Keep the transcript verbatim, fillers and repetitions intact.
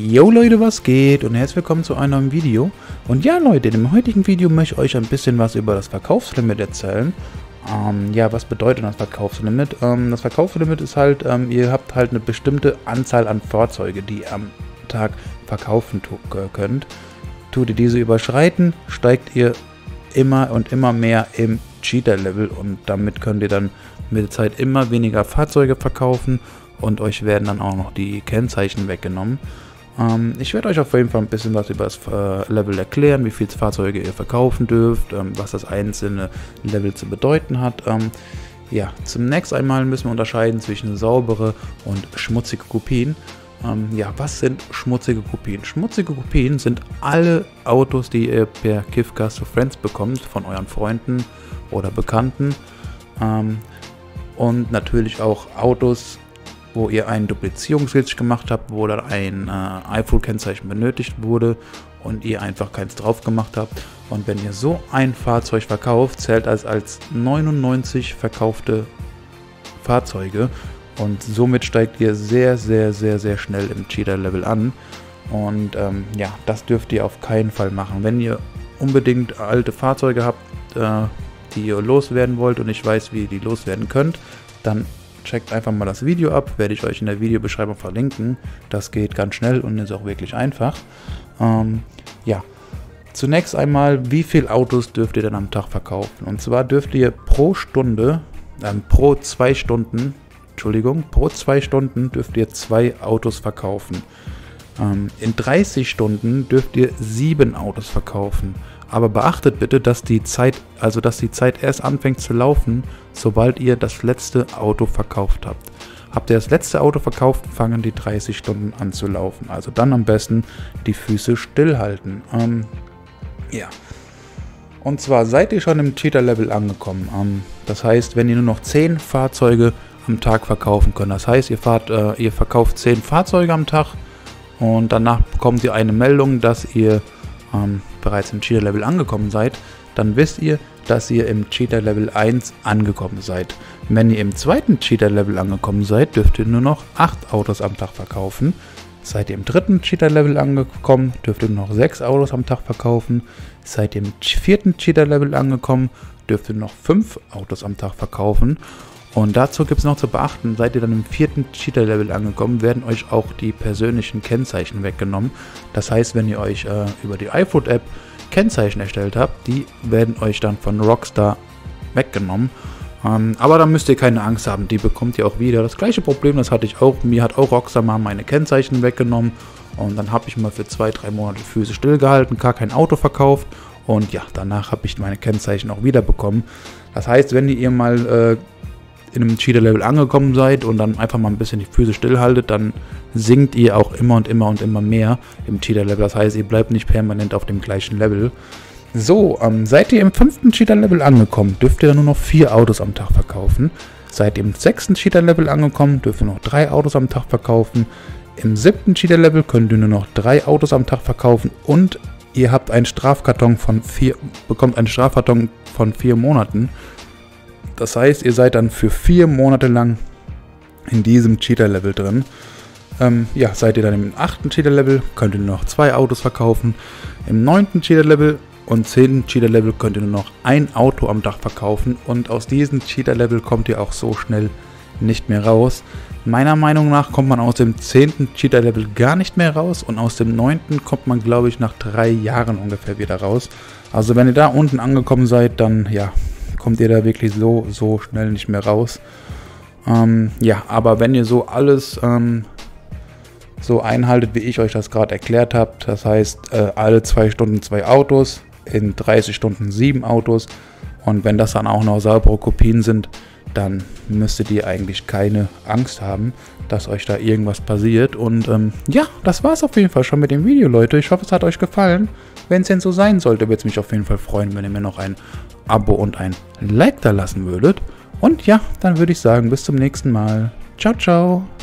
Yo Leute, was geht und herzlich willkommen zu einem neuen Video. Und ja Leute, in dem heutigen Video möchte ich euch ein bisschen was über das Verkaufslimit erzählen. Ähm, ja, was bedeutet das Verkaufslimit? Ähm, das Verkaufslimit ist halt, ähm, ihr habt halt eine bestimmte Anzahl an Fahrzeuge, die ihr am Tag verkaufen könnt. Tut ihr diese überschreiten, steigt ihr immer und immer mehr im Cheater-Level und damit könnt ihr dann mit der Zeit immer weniger Fahrzeuge verkaufen und euch werden dann auch noch die Kennzeichen weggenommen. Ähm, ich werde euch auf jeden Fall ein bisschen was über das äh, Level erklären, wie viele Fahrzeuge ihr verkaufen dürft, ähm, was das einzelne Level zu bedeuten hat. Ähm, ja, zunächst einmal müssen wir unterscheiden zwischen saubere und schmutzige Kopien. Ähm, ja, was sind schmutzige Kopien? Schmutzige Kopien sind alle Autos, die ihr per Giftgas to Friends bekommt, von euren Freunden oder Bekannten. Ähm, und natürlich auch Autos, wo ihr einen Duplizierungsglitch gemacht habt, wo dann ein äh, iPhone-Kennzeichen benötigt wurde und ihr einfach keins drauf gemacht habt. Und wenn ihr so ein Fahrzeug verkauft, zählt das als neunundneunzig verkaufte Fahrzeuge und somit steigt ihr sehr, sehr, sehr, sehr schnell im Cheater-Level an. Und ähm, ja, das dürft ihr auf keinen Fall machen. Wenn ihr unbedingt alte Fahrzeuge habt, äh, die ihr loswerden wollt und nicht weiß, wie ihr die loswerden könnt, dann checkt einfach mal das Video ab, werde ich euch in der Videobeschreibung verlinken. Das geht ganz schnell und ist auch wirklich einfach. Ähm, ja, zunächst einmal, wie viele Autos dürft ihr denn am Tag verkaufen? Und zwar dürft ihr pro Stunde, ähm, pro zwei Stunden, Entschuldigung, pro zwei Stunden dürft ihr zwei Autos verkaufen. Ähm, in dreißig Stunden dürft ihr sieben Autos verkaufen. Aber beachtet bitte, dass die Zeit, also dass die Zeit erst anfängt zu laufen, sobald ihr das letzte Auto verkauft habt. Habt ihr das letzte Auto verkauft, fangen die dreißig Stunden an zu laufen. Also dann am besten die Füße stillhalten. Ähm, ja. Und zwar seid ihr schon im Cheater-Level angekommen. Ähm, das heißt, wenn ihr nur noch zehn Fahrzeuge am Tag verkaufen könnt. Das heißt, ihr, fahrt, äh, ihr verkauft zehn Fahrzeuge am Tag und danach bekommt ihr eine Meldung, dass ihr ähm, bereits im Cheater-Level angekommen seid, dann wisst ihr, dass ihr im Cheater-Level eins angekommen seid. Wenn ihr im zweiten Cheater-Level angekommen seid, dürft ihr nur noch acht Autos am Tag verkaufen. Seid ihr im dritten Cheater-Level angekommen, dürft ihr nur noch sechs Autos am Tag verkaufen. Seid ihr im vierten Cheater-Level angekommen, dürft ihr noch fünf Autos am Tag verkaufen. Und dazu gibt es noch zu beachten, seid ihr dann im vierten Cheater-Level angekommen, werden euch auch die persönlichen Kennzeichen weggenommen. Das heißt, wenn ihr euch äh, über die iFood-App Kennzeichen erstellt habt, die werden euch dann von Rockstar weggenommen. Ähm, aber da müsst ihr keine Angst haben, die bekommt ihr auch wieder. Das gleiche Problem, das hatte ich auch. Mir hat auch Rockstar mal meine Kennzeichen weggenommen. Und dann habe ich mal für zwei, drei Monate Füße stillgehalten, gar kein Auto verkauft. Und ja, danach habe ich meine Kennzeichen auch wieder bekommen. Das heißt, wenn ihr mal äh, in einem Cheater-Level angekommen seid und dann einfach mal ein bisschen die Füße stillhaltet, dann sinkt ihr auch immer und immer und immer mehr im Cheater-Level. Das heißt, ihr bleibt nicht permanent auf dem gleichen Level. So, ähm, seid ihr im fünften Cheater-Level angekommen, dürft ihr nur noch vier Autos am Tag verkaufen. Seid ihr im sechsten Cheater-Level angekommen, dürft ihr noch drei Autos am Tag verkaufen. Im siebten Cheater-Level könnt ihr nur noch drei Autos am Tag verkaufen und ihr habt einen Strafkarton von vier, bekommt einen Strafkarton von vier Monaten. Das heißt, ihr seid dann für vier Monate lang in diesem Cheater-Level drin. Ähm, ja, seid ihr dann im achten Cheater-Level, könnt ihr nur noch zwei Autos verkaufen. Im neunten Cheater-Level und zehnten Cheater-Level könnt ihr nur noch ein Auto am Tag verkaufen. Und aus diesem Cheater-Level kommt ihr auch so schnell nicht mehr raus. Meiner Meinung nach kommt man aus dem zehnten Cheater-Level gar nicht mehr raus. Und aus dem neunten kommt man, glaube ich, nach drei Jahren ungefähr wieder raus. Also wenn ihr da unten angekommen seid, dann ja, kommt ihr da wirklich so, so schnell nicht mehr raus. Ähm, ja, aber wenn ihr so alles ähm, so einhaltet, wie ich euch das gerade erklärt habe, das heißt, äh, alle zwei Stunden zwei Autos, in dreißig Stunden sieben Autos und wenn das dann auch noch saubere Kopien sind, dann müsstet ihr eigentlich keine Angst haben, dass euch da irgendwas passiert. Und ähm, ja, das war es auf jeden Fall schon mit dem Video, Leute. Ich hoffe, es hat euch gefallen. Wenn es denn so sein sollte, würde es mich auf jeden Fall freuen, wenn ihr mir noch ein Abo und ein Like da lassen würdet. Und ja, dann würde ich sagen, bis zum nächsten Mal. Ciao, ciao.